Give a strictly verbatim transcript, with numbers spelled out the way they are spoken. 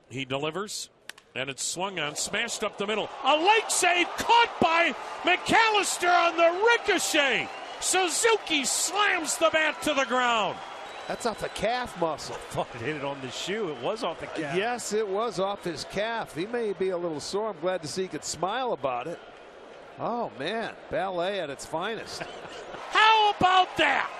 He delivers, and it's swung on, smashed up the middle. A late save caught by McALLISTER on the ricochet. Suzuki slams the bat to the ground. That's off the calf muscle. I thought it hit it on the shoe. It was off the calf. Yes, it was off his calf. He may be a little sore. I'm glad to see he could smile about it. Oh, man. Ballet at its finest. How about that?